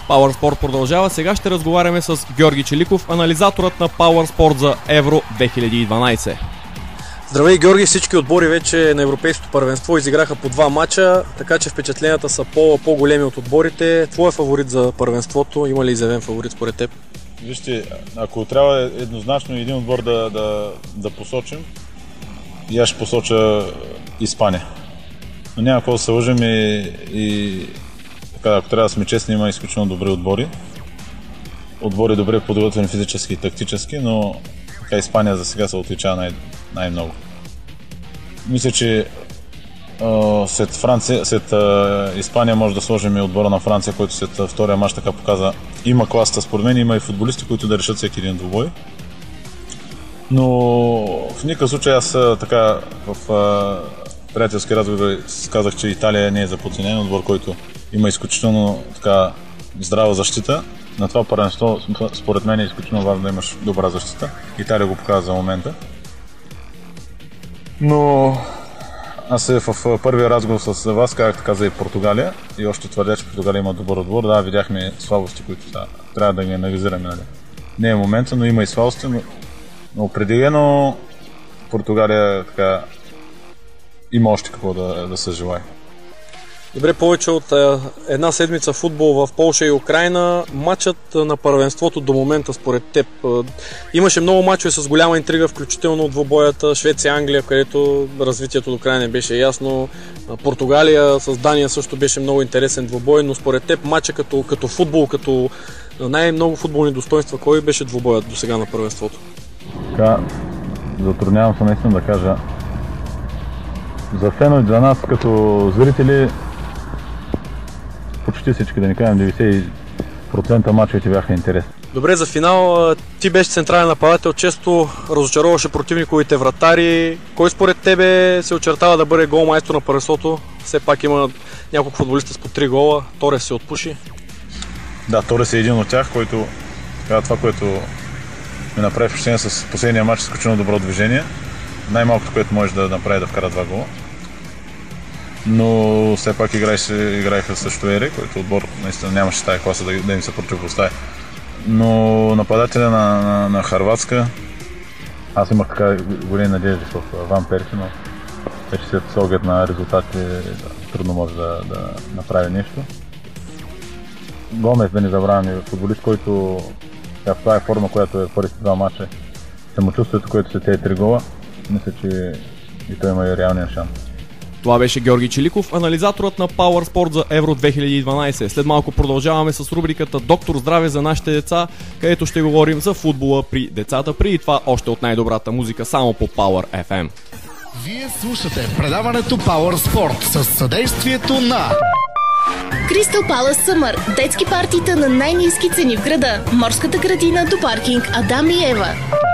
Power Sport продължава. Сега ще разговаряме с Георги Челиков, анализаторът на Power Sport за Евро 2012. Здравей, Георги! Всички отбори вече на Европейското първенство изиграха по 2 мача, така че впечатленията са по-големи от отборите. Твой е фаворит за първенството? Има ли изявен фаворит според теб? Вижте, ако трябва еднозначно един отбор да посочим, и аз ще посоча Испания. Но няма какво да се лъжим и така, ако трябва да сме честни, има изключително добри отбори. Отбори добре подготвени физически и тактически, но така Испания за сега се отличава най-много. Мисля, че след Испания може да сложим и отбора на Франция, който след втория мач така показа, има класата според мен, има и футболисти, които да решат всеки един двубой. Но в никакъв случай аз така в приятелски разговор казах, че Италия не е за подценен отбор, който има изключително така здрава защита. На това първенство според мен е изключително важно да имаш добра защита. Италия го показва за момента. Но аз в първия разговор с вас казах така за и Португалия и още твърдя, че Португалия има добър отбор. Да, видяхме слабости, които трябва да ги анализираме. Нали? Не е момента, но има и слабости, но определено Португалия така има още какво да се желае. Добре, повече от една седмица футбол в Полша и Украйна. Матчът на първенството до момента според теб. Имаше много мачове с голяма интрига, включително от двубоята Швеция-Англия, където развитието до края не беше ясно. Португалия с Дания също беше много интересен двубой, но според теб матча като футбол, като най-много футболни достоинства, кой беше двубоят до сега на първенството? Така, затруднявам се наистина да кажа. За фенове, за нас като зрители, почти всички, да не кажем 90% мачовете бяха интересни. Добре, за финал ти беше централен нападател, често разочароваше противниковите вратари. Кой според тебе се очертава да бъде голмайстор на първенството? Все пак има няколко футболиста с по 3 гола, Торес се отпуши. Да, Торес е един от тях, който това, което ми направи впечатление с последния матч, изключително добро движение. Най-малкото, което може да направи да вкара 2 гола. Но все пак играеха също Ери, който отбор наистина нямаше тая класа да им се противопостави. Но нападателя на Хърватска, аз имах така големи надежди в Ван Перси, но вече след оглед на резултати трудно може да направи нещо. Гомес, да не забравяме, футболист, който в тази форма, която е в първите 2 мача, самочувствието, което са тези 3 гола, мисля, че и той има и реалния шанс. Това беше Георги Челиков, анализаторът на Power Sport за Евро 2012. След малко продължаваме с рубриката Доктор здраве за нашите деца, където ще говорим за футбола при децата. Преди това още от най-добрата музика само по Power FM. Вие слушате предаването Power Sport с съдействието на Crystal Palace Summer. Детски партита на най-ниски цени в града. Морската градина до паркинг Адам и Ева.